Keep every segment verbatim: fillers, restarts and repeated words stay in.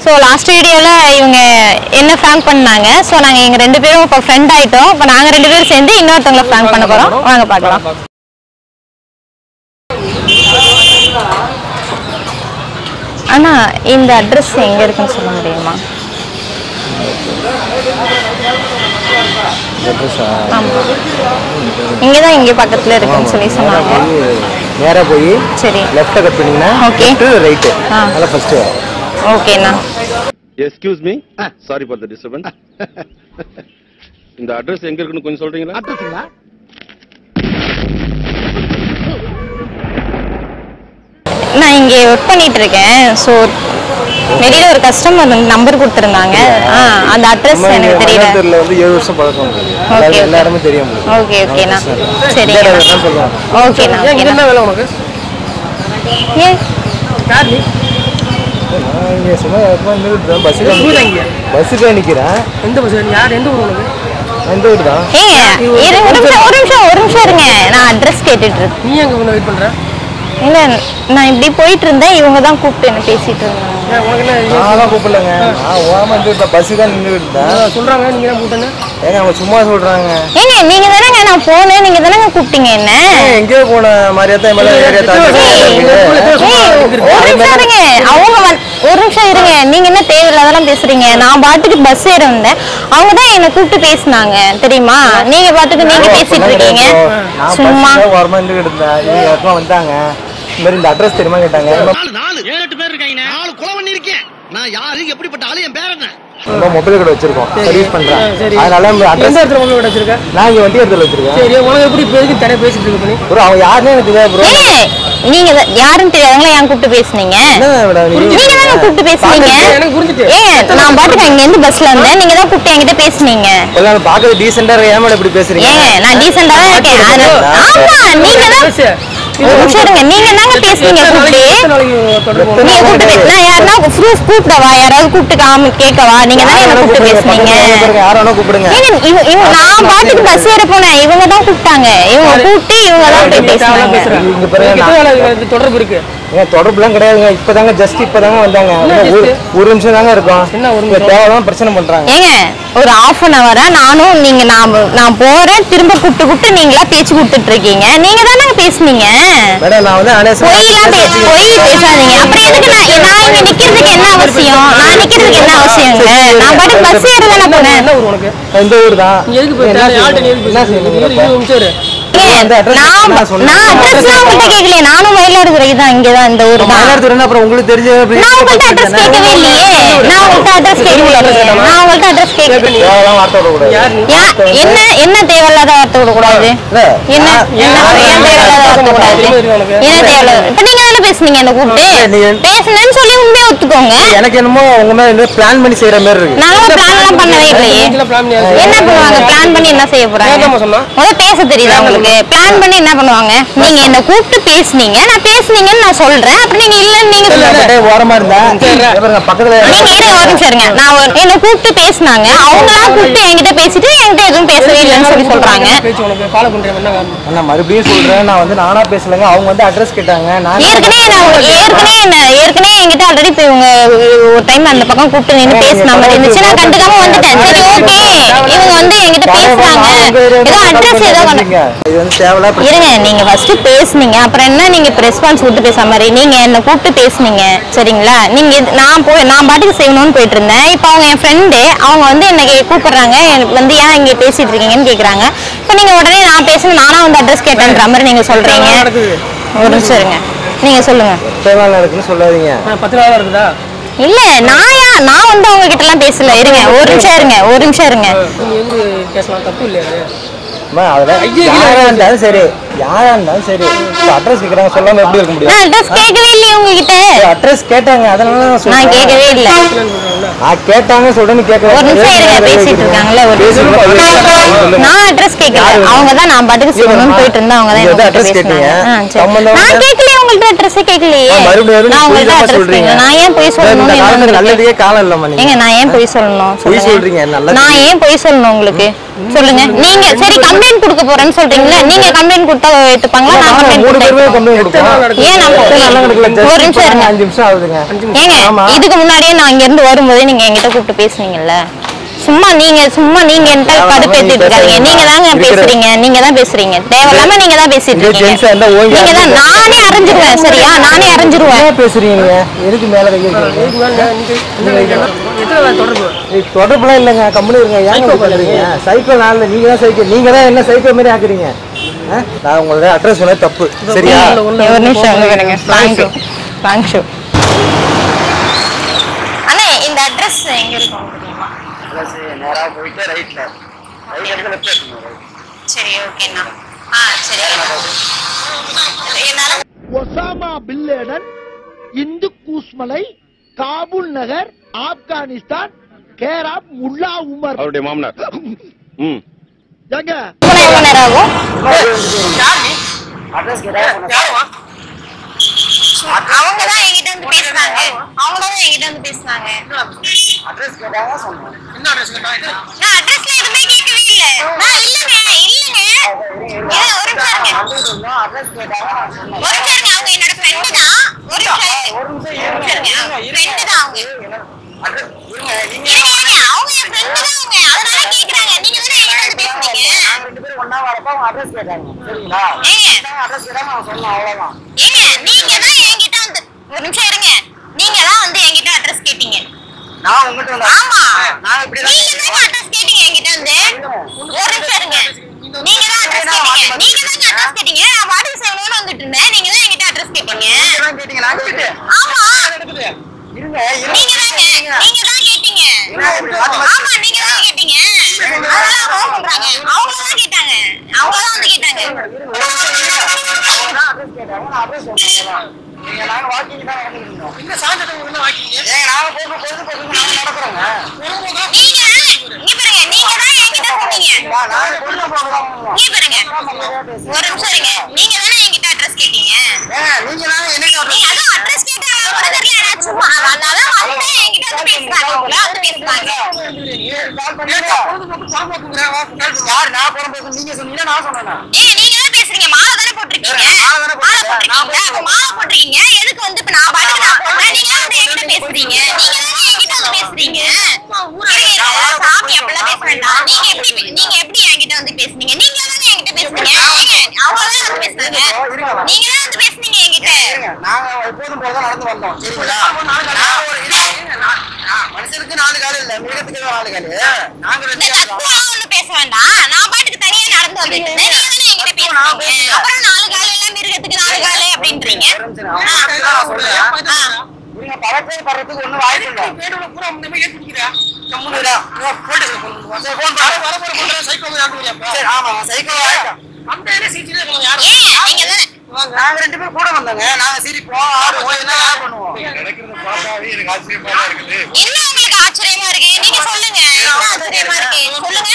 So last வீடியோவில் இவங்க என்ன ஃப்ராங்க் பண்ணாங்க. ஸோ நாங்கள் எங்கள் ரெண்டு பேரும் இப்போ ஃப்ரெண்ட் ஆகிட்டோம். இப்போ நாங்கள் ரெண்டு பேரும் சேர்ந்து இன்னொருத்தவங்களை ஃப்ராங்க் பண்ண போகிறோம். வாங்க பார்க்கலாம். அண்ணா, இந்த அட்ரஸ் எங்கே இருக்குன்னு சொல்ல முடியுமா? ஆமாம், இங்கே தான் இங்கே பக்கத்தில் இருக்குன்னு சொல்லி சொன்னாங்க. நேராக போய் சரி, லெஃப்ட்டை கட் பண்ணிங்கன்னா ஓகே, ரைட்டு அதான் ஃபர்ஸ்ட். ஓகேண்ணா. Excuse me, sorry for the disturbance. இந்த அட்ரஸ் எங்க இருக்குன்னு கொஞ்சம் சொல்றீங்களா? அட்ரஸ்ங்களா? நான் இங்கே ஒர்க் பண்ணிட்டு இருக்கேன். ஸோ வெளியில ஒரு கஸ்டமர் நம்பர் கொடுத்துருந்தாங்க. ஆ, அந்த அட்ரஸ் எனக்கு தெரியல. வந்து ஏழு வருஷம் பழக்கம். ஓகே, எல்லா இடமும் தெரியும். ஓகே ஓகேண்ணா. சரி ஓகேண்ணா. என்ன வேலை உனக்கு? ஏன் இங்கே சும்மா பஸ்ஸுக்கு பஸ்ஸுக்கு நிற்கிறேன். எந்த பஸ்? யார்? எந்த ஊர் உனக்கு? எந்த ஊர் தான்? ஏங்க ஒரு நிமிஷம் ஒரு நிமிஷம் ஒரு நிமிஷம் இருங்க. நான் அட்ரஸ் கேட்டுட்டு இருக்கேன். நீ எங்கே வெயிட் பண்ணுற? இல்லை, நான் இப்படி போயிட்டு இருந்தேன். இவங்க தான் கூப்பிட்டு என்ன பேசிட்டு இருந்தாங்க. நான் கூப்பிடலங்க, நான் ஓரமாக இருந்து பஸ்ஸு தான் நின்று இருந்தேன். சொல்கிறாங்க நீங்கள் தான் கூப்பிட்டேன்னு. ஏங்க அவங்க சும்மா சொல்கிறாங்க. ஏங்க நீங்க தானேங்க நான் போனேன், நீங்க தானேங்க கூப்பிட்டீங்க என்ன? எங்கேயோ போன மாதிரியா தான் மேலே ஏரியா தாண்டி. ஒரு நிமிஷம் இருங்க. அவங்க ஒரு நிமிஷம் இருங்க. நீங்க என்ன தேவையில்லாதெல்லாம் பேசுறீங்க? நான் பாட்டுக்கு பஸ் ஏற வந்தேன். அவங்க தான் என்ன கூப்பிட்டு பேசினாங்க தெரியுமா? நீங்க பாட்டுக்கு நீங்க பேசிட்டு இருக்கீங்க சும்மா. ஓரமாக நின்று இருந்தேன், வந்தாங்க. இந்த மாதிரி இந்த அட்ரஸ் தெரியுமா கேட்டாங்க. நாலு ஏழு எட்டு பேர் இருக்காங்க. நாலு கொலை பண்ணி இருக்கேன். நான் யாரு, எப்படிப்பட்ட ஆளு, என் பேர் என்ன? நம்ம மொபைல் கடை வச்சிருக்கோம், சர்வீஸ் பண்றேன். அதனால அட்ரஸ் எந்த இடத்துல மொபைல் கடை வச்சிருக்க? நான் இங்க வண்டி இடத்துல வச்சிருக்கேன். சரி, உனக்கு எப்படி பேசி தடை பேசிட்டு இருக்க பண்ணி? ப்ரோ அவங்க யாருன்னு எனக்கு தெரியாது ப்ரோ. நீங்க யாருன்னு தெரியாதவங்கள ஏன் கூப்பிட்டு பேசுனீங்க? நீங்க தான கூப்பிட்டு பேசுனீங்க. எனக்கு புரிஞ்சிட்டு. ஏங்க நான் பாட்டுக்கு அங்க இருந்து பஸ்ல வந்தேன். நீங்க தான் கூப்பிட்டு என்கிட்ட பேசுனீங்க. எல்லாரும் பாக்குறது டீசென்ட்டா இருக்க. ஏன் மேல இப்படி பேசுறீங்க? ஏங்க நான் டீசென்ட்டா தான் இருக்கேன். ஆமா, நீங்க தான் ஒரு நிமிஷம் இருங்க. நீங்க என்னங்க பேசுறீங்க கூப்பிட்டு? நீங்க கூப்பிட்டு நான் யாரனா ப்ரூஃப் கூப்பிடவா? யாராவது கூப்பிட்டு காம கேட்கவா? நீங்க தான் என்ன கூப்பிட்டு பேசுனீங்க. யாரானோ கூப்பிடுங்க. இவங்க இவங்க நான் பாட்டுக்கு பஸ் ஏற போனேன். இவங்க தான் கூப்பிட்டாங்க. இவங்க கூப்பிட்டு இவங்க தான் போய் பேசுறாங்க. இங்க பாருங்க, தொடர்பு இருக்கு. ஏன் தொடர்புலாம் கிடையாதுங்க. இப்பதாங்க ஜஸ்ட் இப்பதாங்க வந்தாங்க. ஒரு நிமிஷம் தாங்க இருக்கும். என்ன ஒரு தேவையான பிரச்சனை பண்றாங்க. ஏங்க ஒரு ஹாஃப் அன் ஹவரா நானும் நீங்க நான் நான் போறேன், திரும்ப கூப்பிட்டு கூப்பிட்டு நீங்களா பேச்சு கொடுத்துட்டு இருக்கீங்க. நீங்க தானே பேசுனீங்க. மேடம் நான் வந்து பொய்லாம் பொய் பேசாதீங்க. அப்புறம் எதுக்கு நான் நான் இங்க நிக்கிறதுக்கு என்ன அவசியம்? நான் நிக்கிறதுக்கு என்ன அவசியங்க? நான் பாட்டுக்கு பஸ் ஏற தானே போனேன். என்ன ஊர் உனக்கு? இந்த ஊர் தான். எதுக்கு போய் யார்ட்ட நீ என்ன செய்யணும்? நான் அட்ரஸ்லாம் உங்கள்கிட்ட கேட்கல. நானும் மயிலாடுதுறை தான், இங்கே தான், இந்த ஊர் தான். மயிலாடுதுறை அப்புறம் உங்களுக்கு தெரிஞ்ச நான் உங்கள்கிட்ட அட்ரஸ் கேட்கவே இல்லையே. நான் உங்கள்கிட்ட அட்ரஸ் கேட்கவே இல்லையே. நான் உங்கள்கிட்ட அட்ரஸ் கேட்கவே என்ன என்ன தேவையில்லாத வார்த்தை விடக்கூடாது. என்ன என்ன ஏன் தேவையில்லாத வார்த்தை கூடாது? என்ன தேவையில்லாத? இப்ப நீங்க தானே பேசுனீங்க என்ன கூப்பிட்டு பேசுனேன்னு சொல்லி உண்மையை ஒத்துக்கோங்க. எனக்கு என்னமோ உங்க மேல பிளான் பண்ணி செய்யற மாதிரி இருக்கு. நானும் பிளான் எல்லாம் பண்ணவே இல்லையே. என்ன பண்ணுவாங்க? பிளான் பண்ணி என்ன செய்ய போறாங்க? முதல்ல பேச தெரியுதா உங்களுக்கு? பிளான் பண்ணி என்ன பண்ணுவாங்க? நீங்க என்ன கூப்பிட்டு பேசுனீங்க, நான் பேசுனீங்கன்னு நான் சொல்றேன். அப்புறம் நீங்க இல்லன்னு நீங்க சொல்லுங்க. ஓரமா இருந்தா பக்கத்துல நீங்க இருங்க, ஒரு நிமிஷம் இருங்க. நான் என்ன கூப்பிட்டு பேசினாங்க. அவங்களா கூப்பிட்டு என்கிட்ட பேசிட்டு என்கிட்ட எதுவும் பேசவே இல்லைன்னு சொல்லி சொல்றாங்க. நான் மறுபடியும் சொல்றேன், நான் வந்து நானா பேசலங்க. அவங்க வந்து அட்ரஸ் கேட்டாங்க. நான் ஏற்கனவே நான் ஏற்கனவே என்ன ஏற்கனவே என்கிட்ட ஆல்ரெடி இவங்க ஒரு டைம் அந்த பக்கம் கூப்பிட்டு நின்று பேசின மாதிரி இருந்துச்சு. நான் கண்டுக்காம வந்துட்டேன். சரி ஓகே, இவங்க வந்து என்கிட்ட பேசுறாங்க, ஏதோ அட்ரஸ் ஏதோ இருங்க. நீங்க ஃபர்ஸ்ட் பேசுனீங்க, அப்புறம் என்ன நீங்க ரெஸ்பான்ஸ் கொடுத்து பேச மாதிரி நீங்க என்ன கூப்பிட்டு பேசுனீங்க சரிங்களா? நீங்க நான் போய் நான் பாட்டுக்கு செய்யணும்னு போயிட்டு இருந்தேன். இப்போ அவங்க என் ஃப்ரெண்டு, அவங்க வந்து என்ன கூப்பிடுறாங்க, எனக்கு வந்து ஏன் இங்க பேசிட்டு இருக்கீங்கன்னு கேக்குறாங்க. இப்போ நீங்க உடனே நான் பேசணும், நானா வந்து அட்ரஸ் கேட்டேன்ற மாதிரி நீங்க சொல்றீங்க. ஒரு நிமிஷம் இருங்க, நீங்க சொல்லுங்க. நடக்குன்னு சொல்லாதீங்க. பத்து நாளா இருக்குதா? இல்ல நான் யா நான் வந்து அவங்க கிட்ட எல்லாம் பேசல. இருங்க ஒரு நிமிஷம் இருங்க ஒரு நிமிஷம் இருங்க. தப்பு இல்லையா? யாரா இருந்தாலும் சரி, யாரா இருந்தாலும் சரி, அட்ரஸ் கேக்குறாங்க, சொல்லாம எப்படி இருக்க முடியும்? அட்ரஸ் கேட்கவே இல்லையே உங்ககிட்ட. அட்ரஸ் கேட்டாங்க, அதனால நான் கேட்கவே இல்ல. நான் கேட்டாங்க சொல்றேன்னு கேட்கல. ஒரு நிமிஷம் இருங்க, பேசிட்டு இருக்காங்கல்ல. ஒரு நான் அட்ரஸ் கேட்கல. அவங்க தான் நான் பாட்டுக்கு சொல்லணும்னு போயிட்டு இருந்தா அவங்க தான் அட்ரஸ் கேட்டாங்க. நான் கேட்கல. உங்கள்ட்ட அட்ரஸ் கேட்கலையே. நான் உங்கள்ட்ட அட்ரஸ் கேட்கல. நான் ஏன் போய் சொல்லணும்? நல்லதே காலம் இல்லம்மா நீங்க. ஏங்க நான் ஏன் போய் சொல்லணும்? போய் சொல்றீங்க நல்லது. நான் ஏன் போய் சொல்லணும் உங்களுக்கு? சொல்லுங்க. நீங்க சரி கம்ப்ளைன்ட் கொடுக்க போறேன்னு சொல்றீங்களா? நீங்க கம்ப்ளைன்ட் கொடுத்தா ஏத்துப்பாங்களா? நான் கம்ப்ளைன்ட் மூணு பேருமே கம்ப்ளைன்ட் கொடுப்போம். ஏன் நான் ஒரு நிமிஷம் இருங்க. அஞ்சு நிமிஷம் ஆகுதுங்க. ஏங்க இதுக்கு முன்னாடியே நான் இங்க இருந்து வரும்போதே நீங்க என்கிட்ட கூப்பிட்டு பேசுனீங்கல்ல. சும்மா நீங்க சும்மா நீங்க என்கிட்ட கடுப்பேத்திட்டு இருக்காதீங்க. நீங்க தாங்க பேசுறீங்க. நீங்க தான் பேசுறீங்க. தேவையில்லாம நீங்க தான் பேசிட்டு இருக்கீங்க. நீங்க தான் நானே அறிஞ்சிருவேன். சரியா? நானே அறிஞ்சிருவேன். என்ன பேசுறீங்க? எதுக்கு மேல கை வைக்கிறீங்க? தொடர்புலாம் இல்லைங்க. கம்பெனி இருங்க. ஏங்க பண்றீங்க? சைக்கிள் நாள்ல நீங்க தான் சைக்கிள். நீங்க தான் என்ன சைக்கிள் மாதிரி ஆக்குறீங்க. நான் உங்களோட அட்ரஸ் சொன்னது தப்பு. சரியா? ஒரு நிமிஷம் இருங்க. Thank you thank you. அண்ணே இந்த அட்ரஸ் எங்க இருக்கு? நேரா போயிட்டு ரைட்ல ரைட் எடுத்து லெஃப்ட் எடுங்க. சரி ஓகேண்ணா. ஆ சரி. என்னால ஒசாமா பின் லேடன், இந்து கூஸ்மலை, காபூல் நகர், ஆப்கானிஸ்தான், கேராப் முல்லா உமர் அவருடைய மாமனார். ம் எங்க எவ்வளவு நேரம் ஆகும்? அட்ரஸ் கேட்டா அவங்க தான் என்கிட்ட வந்து பேசுனாங்க. அவங்க தான் என்கிட்ட வந்து பேசுனாங்க. அட்ரஸ் கேட்டாங்க சொன்னேன். என்ன அட்ரஸ் கேட்டாங்க? நான் அட்ரஸ்ல எதுவுமே கேட்கவே இல்ல. நான் இல்லங்க இல்லங்க. ஏ ஒரு நிமிஷம். அட்ரஸ் கேட்டாங்க நான் சொன்னேன். ஒரு நிமிஷம். அவங்க என்னோட ஃப்ரெண்ட் தான். ஒரு நிமிஷம். ஒரு நிமிஷம். ஃப்ரெண்ட் தான் அவங்க. அட்ரஸ் இருங்க. நீங்க அவங்க என் ஃப்ரெண்ட் தான் அவங்க. அதனால கேக்குறாங்க. நீங்க தானே என்கிட்ட வந்து பேசுனீங்க. நாங்க ரெண்டு பேரும் ஒண்ணா வரப்ப அவங்க அட்ரஸ் கேட்டாங்க. சரிங்களா? ஏங்க அட்ரஸ் கேட்டாங்க நான் சொன்னேன் அவ்வளவுதான். ஏங்க நீங்க தான் என்கிட்ட வந்து ஒரு நிமிஷம் இருங்க. நீங்க தான் வந்து என்கிட்ட அட்ரஸ் கேட்டீங்க. நான் உங்ககிட்ட வந்து ஆமா நான் இப்படி தான் நீங்க தான் அட்ரஸ் கேட்டீங்க என்கிட்ட வந்து. ஒரு நிமிஷம் இருங்க. நீங்க தான் அட்ரஸ் கேட்டீங்க. நீங்க தான் அட்ரஸ் கேட்டீங்க. நான் வாடி சேவனோட வந்துட்டு இருந்தேன். நீங்க தான் என்கிட்ட அட்ரஸ் கேட்டீங்க. நீங்க கேட்டீங்க நான் கேட்டேன். ஆமா இருங்க இருங்க. நீங்க தாங்க நீங்க தான் கேட்டீங்க. ஆமா நீங்க தான் கேட்டீங்க. அதெல்லாம் ரோல் பண்றாங்க. அவங்க தான் கேட்டாங்க. அவங்க தான் வந்து கேட்டாங்க. நான் அட்ரஸ் கேட்டாங்க. நான் அட்ரஸ் சொன்னேன். நீங்க நாங்க வாக்கிங் தான் நடந்துட்டோம். இந்த சாந்தத்தை என்ன வாக்கிங்? ஏங்க நாங்க போக போறது போறது நாங்க நடக்கறோங்க. நீங்க நீங்க பாருங்க நீங்க தான் என்கிட்ட சொன்னீங்க. நாங்க கொல்ல போறோம். நீங்க பாருங்க ஒரு நிமிஷம் இருங்க. நீங்க தானே என்கிட்ட அட்ரஸ் கேட்டீங்க. ஏங்க நீங்க தான் என்ன நீங்க அதான் அட்ரஸ் கேட்டாங்க. கூட தெரியல நான் சும்மா அதனால வந்து என்கிட்ட வந்து பேசுறாங்க. உங்கள வந்து பேசுறாங்க. கால் பண்ணியா? யார் நான் போறேன் நீங்க சொன்னீங்க நான் சொன்னேனா? ஏய் நீங்க தான் பேசுறீங்க. மாலை தானே போட்டுருக்கீங்க. மாலை போட்டுருக்கீங்க. அப்ப மாலை போட்டுருக்கீங்க. எதுக்கு வந்து இப்ப நான் பாட்டுக்கு நான் போறேன். நீங்க வந்து என்கிட்ட பேசுறீங்க. நீங்க தான் என்கிட்ட வந்து பேசுறீங்க. சாமி அப்படிலாம் பேச வேண்டாம். நீங்க எப்படி நீங்க எப்படி என்கிட்ட வந்து பேசுனீங்க? நீங்க தானே என்கிட்ட பேசுனீங்க. அவங்க தான் வந்து பேசுனாங்க. நீங்க தான் வந்து பேசுனீங்க என்கிட்ட. நாங்க எப்போதும் போல நடந்து வந்தோம். சரிங்களா? நான் ஒரு மனுஷனுக்கு நாலு கால் இல்ல, மிருகத்துக்கு நாலு கால். நாங்க ரெண்டு தப்பா ஒண்ணு பேச வேண்டாம். நான் பாட்டுக்கு தனியா நடந்து வந்துட்டு இருந்தேன். நீங்க தானே என்கிட்ட பேசுனீங்க. அப்புறம் நாலு கால் எல்லாம் மிருகத்துக்கு நாலு கால் அப்படின்றீங்க. நீங்க பழக்கே பண்றதுக்கு ஒண்ணும் வாய்ப்பு இல்ல. பேடுல பூரா நம்ம ஏத்திக்கிறா. கம்முனுடா. போட்டு போன் போன் வர வர போற சைக்கோ யாருங்க? சரி ஆமா சைக்கோ ஆயிட்டா. அந்த என்ன சீட்டில இருக்க யாரு? ஏன் நீங்க தானே நாங்க ரெண்டு பேரும் கூட வந்தோங்க. நாங்க சிரிப்போம் ஆடுவோம் என்ன யார் பண்ணுவோம். நடக்கிறது பார்த்தாவே எனக்கு ஆச்சரியமா தான் இருக்குது. என்ன உங்களுக்கு ஆச்சரியமா இருக்கு? நீங்க சொல்லுங்க. என்ன ஆச்சரியமா இருக்கு? சொல்லுங்க.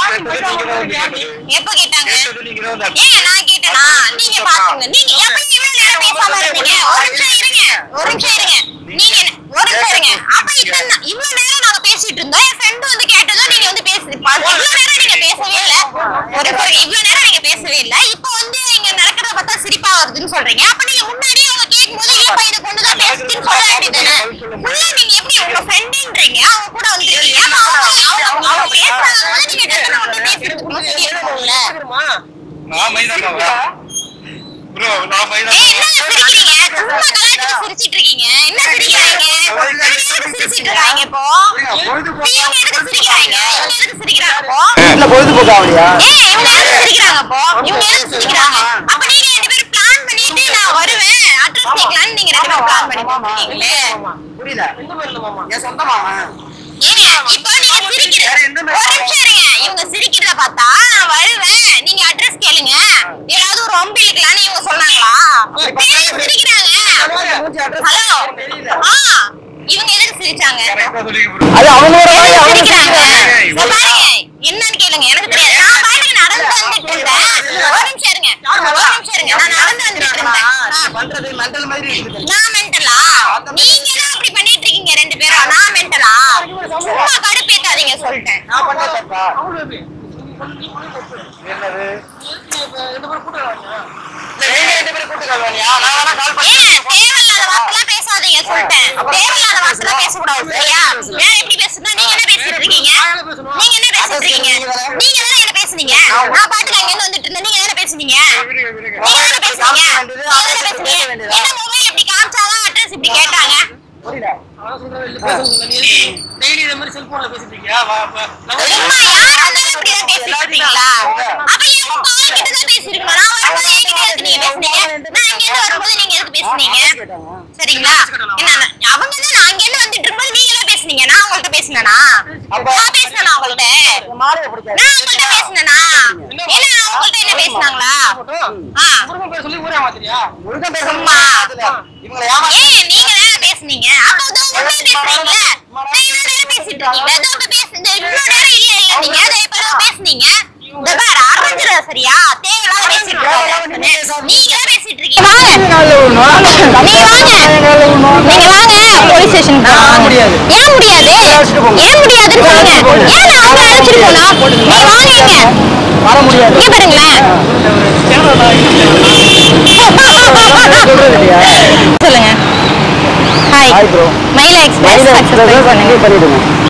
எப்ப கேட்டாங்க? ஏன் நான் கேட்டேனா? நீங்க பாத்துங்க. நீங்க எப்ப இவ்வளவு நேரம் பேசாம இருந்தீங்க? ஒரு நிமிஷம் இருங்க. ஒரு நிமிஷம் இருங்க. நீங்க ஒரு நிமிஷம் இருங்க. அப்ப இத்தனை இவ்வளவு நேரம் நாங்க பேசிட்டு இருந்தோம். என் ஃப்ரெண்ட் வந்து கேட்டதும் நீங்க வந்து பேசி இவ்வளவு நேரம் நீங்க பேசவே இல்ல. ஒரு இவ்வளவு நேரம் நீங்க பேசவே இல்ல. இப்போ வந்து இங்க நடக்கிறத பார்த்தா சிரிப்பா வருதுன்னு சொல்றீங்க. அப்ப நீங்க முன்னாடியே அவங்க கேட்கும்போது இல்லப்பா இது கொண்டுதான் பேசுறதுன்னு சொல்ல வேண்டியதானே? உள்ள நீங்க எப்படி உங்க ஃப்ரெண்டுன்றீங்க அவங்க கூட வந்துருக்கீங்க. அவங்க அவங்க பேசுறாங்க நீங்க டக்குனு ஒண்ணு பேசுறதுக்கு முன்னாடி இருக்கும்ல. நான் மைதானவா ப்ரோ நான் மைதான ஏய் என்ன சிரிக்கிறீங்க? சும்மா கலாய்ச்சிட்டு சிரிச்சிட்டு இருக்கீங்க. என்ன சிரிக்கிறாங்க? சிரிச்சிட்டு இருக்காங்க இப்போ. இவங்க எதுக்கு சிரிக்கிறாங்க? இவங்க எதுக்கு சிரிக்கிறாங்க இப்போ? இல்ல பொழுதுபோக்கு ஆவலையா? ஏய் இவங்க எதுக்கு சிரிக்கிறாங்க இப்போ? இவங்க எதுக்கு சிரிக்கிறாங்க? அப்ப நீங்க ரெண்டு பேரும் பிளான் பண்ணிட்டு நான் வருவேன் அட்ரஸ் கேட்கலாம்னு நீங்க ரெண்டு பேரும் பிளான் பண்ணிட்டு இருக்கீங்களே. புரியல. எந்த ஊர்ல மாமா? என் சொந்த மாமா. ஏங்க இப்போ நீங்க சிரிக்கிறீங்க. ஒரு நிமிஷம் இருங்க. இவங்க சிரிக்கிறத பார்த்தா நான் வருவேன் நீங்க அட்ரஸ் கேளுங்க. ஏதாவது ஒரு ஒம்பி இழுக்கலாம்னு இவங்க சொன்னாங்களா? சிரிக்கிறாங்க. ஹலோ ஆ இவங்க எதுக்கு சிரிச்சாங்க? அது அவங்களோட வாய் அவங்க சிரிக்கிறாங்க. பாருங்க என்னன்னு கேளுங்க. எனக்கு தெரியாது. நான் பாட்டுக்கு நடந்து வந்துட்டு இருந்தேன். ஒரு நிமிஷம் இருங்க. இருங்க ஒரு நிமிஷம் இருங்க நான் நடந்து வந்துட்டு இருந்தேன் பண்றது மெண்டல் மாதிரி இருக்குது நான் மெண்டலா நீங்க தான் அப்படி பண்ணிட்டு இருக்கீங்க ரெண்டு பேரும் நான் மெண்டலா சும்மா கடுப்பேத்தாதீங்க சொல்லிட்டேன் நான் பண்ண தப்பா அவங்களுக்கு என்னது ரெண்டு பேரும் கூட்டு வாங்க நீங்க ரெண்டு பேரும் கூட்டு வாங்க நான் வேணா கால் பண்ணி ஏன் தேவையில்லாத வார்த்தைலாம் பேசாதீங்க சொல்லிட்டேன் தேவையில்லாத வார்த்தைலாம் பேசக்கூடாது சரியா வேற எப்படி பேசுனா நீங்க என்ன பேசிட்டு இருக்கீங்க நீங்க என்ன பேசிட்டு இருக்கீங்க நீங்க தானே என்ன பேசுனீங்க நான் பாட்டுல அங்க இருந்து வந்துட்டு இருந்தேன் நீங்க என்ன பேசுனீங்க நீங்க என்ன பேசுனீங்க நீங்க என்ன பேசுனீங்க என்ன மொபைல் இப்படி காமிச்சாதான் அட்ரஸ் இப்படி கேட்டாங்க புரியல நான் சொல்றேன் இல்ல பேசுங்க நீ டெய்லி இந்த மாதிரி செல்போன்ல பேசிட்டு இருக்கியா சும்மா யார் வந்தாலும் இப்படி தான் பேசிட்டு இருக்கீங்களா அப்ப என் பால் கிட்ட தான் பேசிருக்கணும் நான் வரும்போது என்கிட்ட எதுக்கு நீங்க பேசுனீங்க நான் இங்க இருந்து வரும்போது நீங்க எதுக்கு பேசுனீங்க சரிங்களா என்ன அவங்க தான் நான் அங்க இருந்து வந்துட்டு இருக்கும்போது நீங்க தான் பேசுனீங்க நான் உங்கள்ட்ட பேசினேனா நான் பேசினேனா உங்கள்ட்ட மாலைய பிடிக்காது நான் உங்கள்ட்ட பேசினேனா என்ன உங்கள்ட்ட என்ன பேசினாங்களா ஆ குடும்பம் பேர் சொல்லி ஊரே மாத்திரியா முருகன் பேர் சும்மா. இவங்களை ஏமா ஏன் நீங்க தானே பேசுனீங்க அப்ப அதோ உண்மையை பேசுறீங்களா நான் இவ்வளவு நேரம் பேசிட்டு இருக்கீங்களா அதோ இப்ப பேசுங்க இவ்வளவு நேரம் இல்ல இல்ல நீங்க அதை இப்ப ஏதோ பேசுனீங்க இந்த பாரு அரஞ்சிர சரியா தேவையில்லாத பேசிட்டு இருக்கீங்க நீங்க தான் பேசிட்டு இருக்கீங்க வாங்க நீங்க வாங்க நீங்க வாங்க போலீஸ் ஸ்டேஷன் போலாம் முடியாது. ஏன் முடியாது ஏன் முடியாதுன்னு சொல்லுங்க ஏன் நான் அவங்க அழைச்சிட்டு போலாம் நீங்க வாங்க இங்க வர முடியாது இங்க பாருங்களேன் சொல்லுங்க ஹாய் Hi bro. மயிலா எக்ஸ்பிரஸ் சக்சஸ் பண்ணுங்க பண்ணிடுங்க